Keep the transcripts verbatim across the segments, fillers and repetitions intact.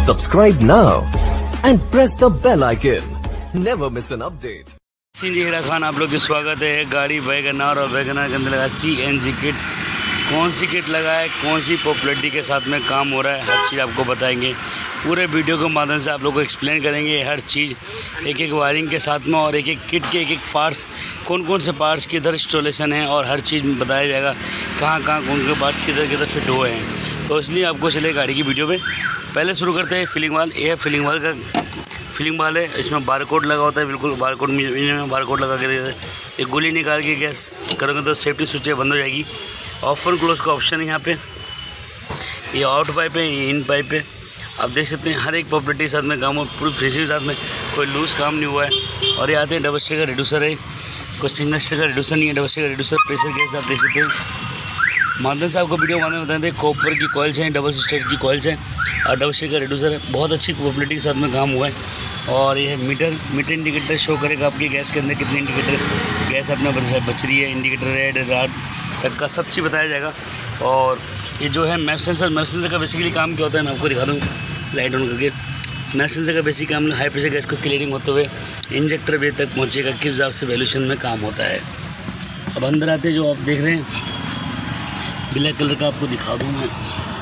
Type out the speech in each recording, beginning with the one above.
Subscribe now and press the bell icon. Never miss an update. हीरा खान आप लोग का स्वागत है। गाड़ी वैगनार और वैगनार के अंदर लगा सी एन जी किट। कौन सी किट लगा है, कौन सी पॉपुलरिटी के साथ में काम हो रहा है, हर चीज़ आपको बताएंगे। पूरे वीडियो के माध्यम से आप लोग को एक्सप्लेन करेंगे हर चीज़, एक एक वायरिंग के साथ में, और एक एक किट के एक एक पार्ट्स, कौन कौन से पार्ट्स किधर इंस्टॉलेशन है, और हर चीज़ बताया जाएगा कहाँ कहाँ कौन के पार्ट्स किधर किधर फिट हुए हैं। तो इसलिए आपको चले गाड़ी की वीडियो में पहले शुरू करते हैं। फिलिंग वाल, ये फिलिंग वाल का फिलिंग वाल है। इसमें बार कोड लगा होता है, बिल्कुल बार कोड में बार कोड लगा के देते हैं। ये गोली निकाल के गैस करोगे तो सेफ्टी स्विच बंद हो जाएगी। ऑफ और क्लोज का ऑप्शन है यहाँ पे। ये आउट पाइप है, ये इन पाइप है। आप देख सकते हैं हर एक प्रॉपर्टी के साथ में काम हो, पूरी फिनिशिंग के साथ में, कोई लूज़ काम नहीं हुआ है। और ये आते हैं डबल स्टेयर का रिड्यूसर है, कोई सिंगल स्टेयर का रिड्यूसर नहीं है, डबल स्टेयर का रिड्यूसर प्रेशर गैस आप देख सकते हैं। माध्यम से आपको वीडियो माध्यम बताते हैं कॉपर की कॉइल्स हैं, डबल स्टेयर की कॉइल्स हैं और डबल स्टेयर का रिड्यूसर है। बहुत अच्छी क्वालिटी के साथ में काम हुआ है। और ये मीटर मीटर इंडिकेटर शो करेगा आपकी गैस के अंदर कितनी इंडिकेटर गैस अपना बच रही है। इंडिकेटर रेड राड तक का सब चीज़ बताया जाएगा। और ये जो है मैप सेंसर, मैप सेंसर का बेसिकली काम क्या होता है मैं आपको दिखा दूँ लाइट ऑन करके। मैप सेंसर का बेसिक काम हाई प्रेशर गैस को क्लियरिंग होते हुए इंजेक्टर भी तक पहुँचेगा, किस हिसाब से वैल्यूशन में काम होता है। अब अंदर आते जो आप देख रहे हैं ब्लैक कलर का, आपको दिखा दूँ मैं।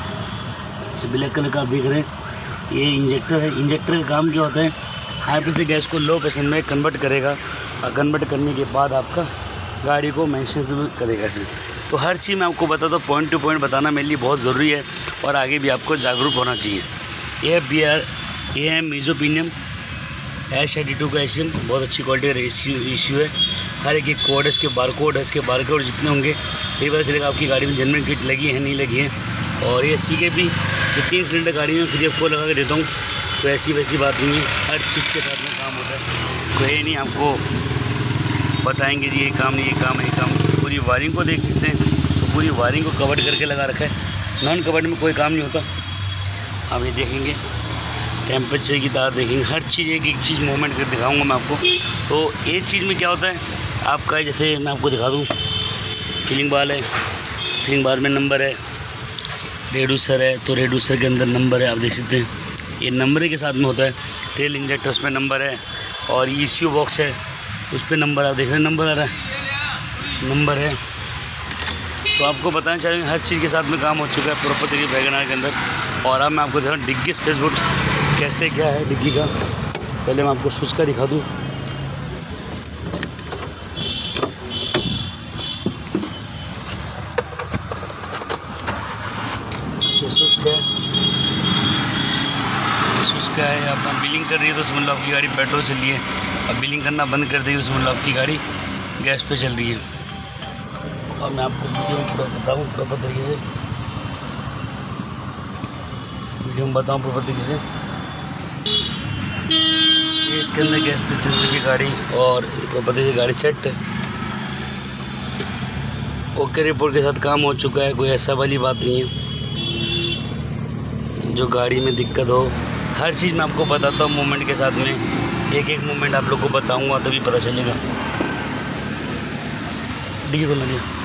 ये ब्लैक कलर का आप देख रहे हैं, ये इंजेक्टर है। इंजेक्टर का काम क्या होता है, हाई प्रेशर गैस को लो प्रेशर में कन्वर्ट करेगा, और कन्वर्ट करने के बाद आपका गाड़ी को मैनेज करेगा सर। तो हर चीज़ मैं आपको बताता हूँ, पॉइंट टू पॉइंट बताना मेरे लिए बहुत ज़रूरी है, और आगे भी आपको जागरूक होना चाहिए। ये है बी आर ये है मीजोपिनियम एच एटी टू का एशियम, बहुत अच्छी क्वालिटी का इश्यू इश्यू है। हर एक एक कोड है, इसके बार कोड है, इसके बार कोड जितने होंगे यही पता चलेगा आपकी गाड़ी में जेन्युइन किट लगी है नहीं लगी है। और ये सी के भी जो तीन सिलेंडर गाड़ी में फ्री ऑफ लगा के देता हूँ, तो ऐसी वैसी बात नहीं है, हर चीज़ के साथ में काम होता है। कोई नहीं आपको बताएंगे जी ये काम नहीं, ये काम है, ये काम। पूरी वायरिंग को देख सकते हैं, तो पूरी वायरिंग को कवर करके लगा रखा है। नॉन कवर्ड में कोई काम नहीं होता। आप ये देखेंगे टेम्परेचर की तार देखेंगे, हर चीज़ एक एक चीज़ मूवमेंट कर दिखाऊंगा मैं आपको। तो ये चीज़ में क्या होता है आपका, जैसे मैं आपको दिखा दूँ फिलिंग बाल है, फिलिंग बाल में नंबर है, रेड्यूसर है, तो रेड्यूसर के अंदर नंबर है, आप देख सकते हैं ये नंबर के साथ में होता है। टेल इंजेक्टर उसमें नंबर है, और ई सी यू बॉक्स है उस पर नंबर आप देख रहे हैं, नंबर आ रहा है, नंबर है। तो आपको बताना चाहेंगे हर चीज़ के साथ में काम हो चुका है प्रॉपर तरीके वैगनार के अंदर। और अब मैं आपको दिखा रहा हूँ डिग्गी स्पेस बोर्ड कैसे क्या है डिग्गी का। पहले मैं आपको स्विच का दिखा दूँ। ये स्विच है, स्विच का है। आप बिलिंग कर रही है तो समझ लो आपकी गाड़ी पेट्रोल चल रही है, अब बिलिंग करना बंद कर देगी तो समझ लो आपकी गाड़ी गैस पे चल रही है। और मैं आपको वीडियो में पूरा बताऊँ प्रॉपर तरीके से, वीडियो में बताऊँ प्रॉपर तरीके से। ये इसके अंदर गैस पे चल चुकी गाड़ी, और प्रॉपर तरीके से गाड़ी सेट है, ओके रिपोर्ट के साथ काम हो चुका है। कोई ऐसा वाली बात नहीं है जो गाड़ी में दिक्कत हो। हर चीज़ मैं आपको बताता हूँ मूवमेंट के साथ में, एक एक मूवमेंट आप लोग को बताऊँगा तभी पता चलेगा। डिग्गी को लगे